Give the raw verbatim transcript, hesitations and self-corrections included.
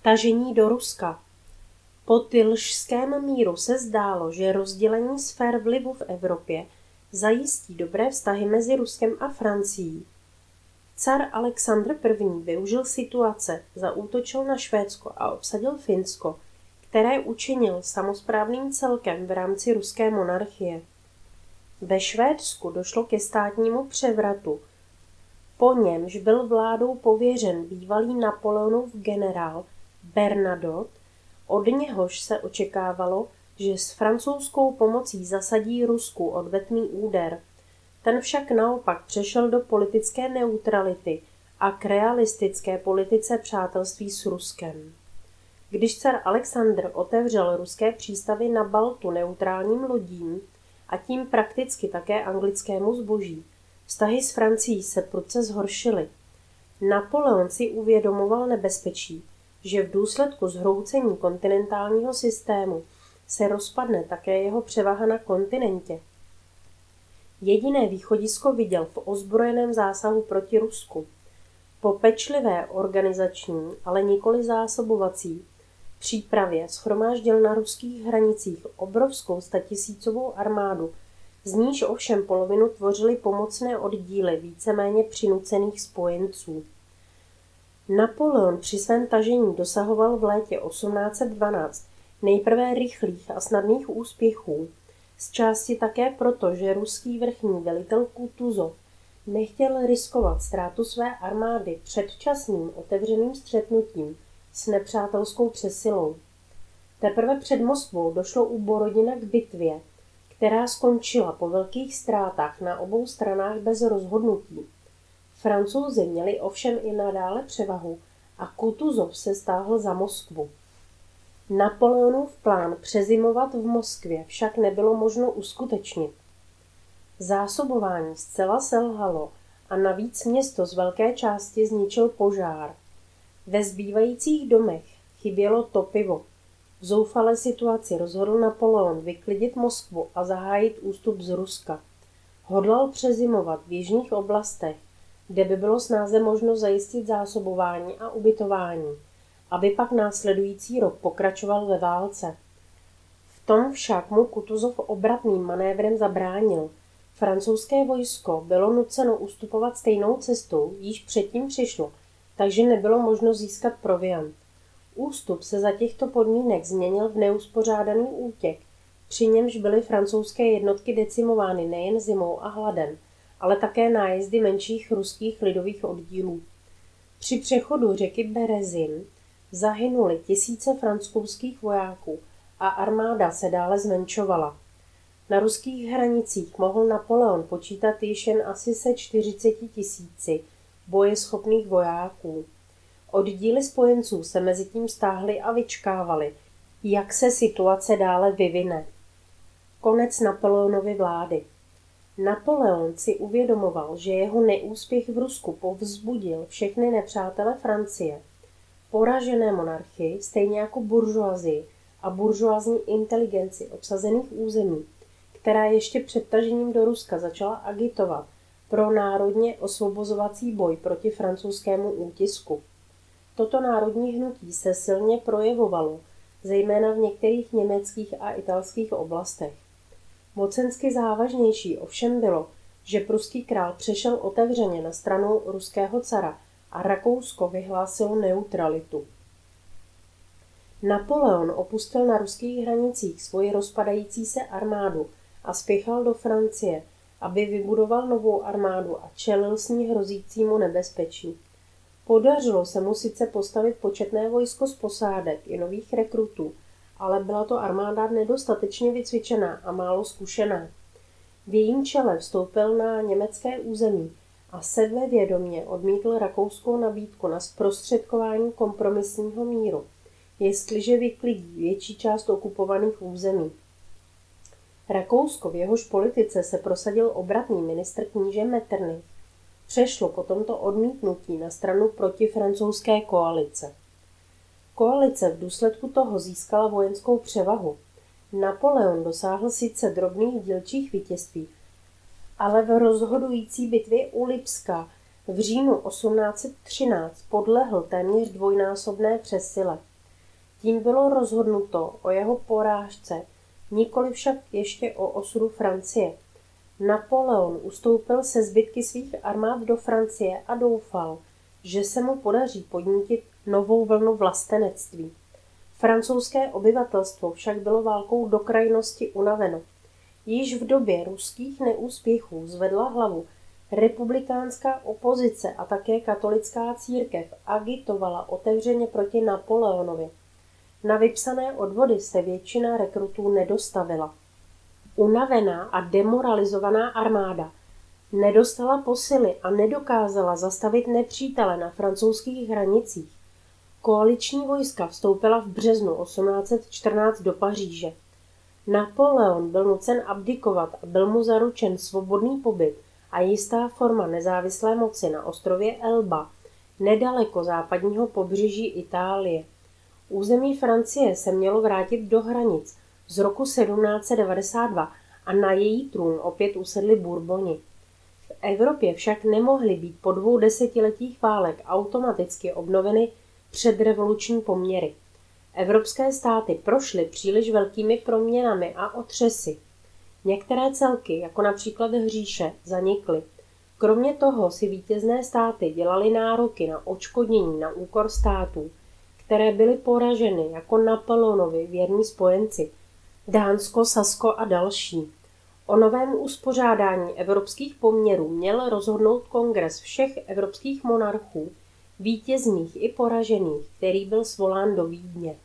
Tažení do Ruska. Po Tylšském míru se zdálo, že rozdělení sfér vlivu v Evropě zajistí dobré vztahy mezi Ruskem a Francií. Car Alexandr I. využil situace, zaútočil na Švédsko a obsadil Finsko, které učinil samosprávným celkem v rámci ruské monarchie. Ve Švédsku došlo ke státnímu převratu, po němž byl vládou pověřen bývalý Napoleonův generál Bernadotte, od něhož se očekávalo, že s francouzskou pomocí zasadí Rusku odvetný úder. Ten však naopak přešel do politické neutrality a k realistické politice přátelství s Ruskem. Když car Alexandr otevřel ruské přístavy na Baltu neutrálním lodím a tím prakticky také anglickému zboží, vztahy s Francií se prudce zhoršily. Napoleon si uvědomoval nebezpečí, že v důsledku zhroucení kontinentálního systému se rozpadne také jeho převaha na kontinentě. Jediné východisko viděl v ozbrojeném zásahu proti Rusku. Po pečlivé organizační, ale nikoli zásobovací přípravě shromáždil na ruských hranicích obrovskou statisícovou armádu, z níž ovšem polovinu tvořily pomocné oddíly víceméně přinucených spojenců. Napoleon při svém tažení dosahoval v létě osmnáct set dvanáct nejprve rychlých a snadných úspěchů, z části také proto, že ruský vrchní velitel Kutuzov nechtěl riskovat ztrátu své armády předčasným otevřeným střetnutím s nepřátelskou přesilou. Teprve před Moskvou došlo u Borodina k bitvě, která skončila po velkých ztrátách na obou stranách bez rozhodnutí. Francouzi měli ovšem i nadále převahu a Kutuzov se stáhl za Moskvu. Napoleonův plán přezimovat v Moskvě však nebylo možno uskutečnit. Zásobování zcela selhalo a navíc město z velké části zničil požár. Ve zbývajících domech chybělo topivo. V zoufalé situaci rozhodl Napoleon vyklidit Moskvu a zahájit ústup z Ruska. Hodlal přezimovat v jižních oblastech, kde by bylo snáze možno zajistit zásobování a ubytování, aby pak následující rok pokračoval ve válce. V tom však mu Kutuzov obratným manévrem zabránil. Francouzské vojsko bylo nuceno ustupovat stejnou cestou, již předtím přišlo, takže nebylo možno získat proviant. Ústup se za těchto podmínek změnil v neuspořádaný útěk, při němž byly francouzské jednotky decimovány nejen zimou a hladem, ale také nájezdy menších ruských lidových oddílů. Při přechodu řeky Berezin zahynuli tisíce francouzských vojáků a armáda se dále zmenšovala. Na ruských hranicích mohl Napoleon počítat již jen asi se čtyřiceti tisíci bojeschopných vojáků. Oddíly spojenců se mezitím stáhly a vyčkávaly, jak se situace dále vyvine. Konec Napoleonovy vlády. Napoleon si uvědomoval, že jeho neúspěch v Rusku povzbudil všechny nepřátele Francie. Poražené monarchy, stejně jako buržoazii a buržoazní inteligenci obsazených území, která ještě před tažením do Ruska začala agitovat pro národně osvobozovací boj proti francouzskému útisku. Toto národní hnutí se silně projevovalo, zejména v některých německých a italských oblastech. Mocensky závažnější ovšem bylo, že pruský král přešel otevřeně na stranu ruského cara a Rakousko vyhlásilo neutralitu. Napoleon opustil na ruských hranicích svoji rozpadající se armádu a spěchal do Francie, aby vybudoval novou armádu a čelil s ní hrozícímu nebezpečí. Podařilo se mu sice postavit početné vojsko z posádek i nových rekrutů, ale byla to armáda nedostatečně vycvičená a málo zkušená. V jejím čele vstoupil na německé území a sebevědomě odmítl rakouskou nabídku na zprostředkování kompromisního míru, jestliže vyklidí větší část okupovaných území. Rakousko, v jehož politice se prosadil obratný ministr kníže Metternich, přešlo po tomto odmítnutí na stranu protifrancouzské koalice. Koalice v důsledku toho získala vojenskou převahu. Napoleon dosáhl sice drobných dílčích vítězství, ale v rozhodující bitvě u v říjnu osmnáct set třináct podlehl téměř dvojnásobné přesile. Tím bylo rozhodnuto o jeho porážce, nikoli však ještě o osudu Francie. Napoleon ustoupil se zbytky svých armád do Francie a doufal, že se mu podaří podnítit novou vlnu vlastenectví. Francouzské obyvatelstvo však bylo válkou do krajnosti unaveno. Již v době ruských neúspěchů zvedla hlavu republikánská opozice a také katolická církev agitovala otevřeně proti Napoleonovi. Na vypsané odvody se většina rekrutů nedostavila. Unavená a demoralizovaná armáda nedostala posily a nedokázala zastavit nepřítele na francouzských hranicích. Koaliční vojska vstoupila v březnu osmnáct set čtrnáct do Paříže. Napoleon byl nucen abdikovat a byl mu zaručen svobodný pobyt a jistá forma nezávislé moci na ostrově Elba, nedaleko západního pobřeží Itálie. Území Francie se mělo vrátit do hranic z roku sedmnáct set devadesát dva a na její trůn opět usedli Bourboni. V Evropě však nemohly být po dvou desetiletích válek automaticky obnoveny předrevoluční poměry. Evropské státy prošly příliš velkými proměnami a otřesy. Některé celky, jako například říše, zanikly. Kromě toho si vítězné státy dělaly nároky na odškodnění na úkor států, které byly poraženy jako Napoleonovi věrní spojenci, Dánsko, Sasko a další. O novém uspořádání evropských poměrů měl rozhodnout kongres všech evropských monarchů, vítězných i poražených, který byl svolán do Vídně.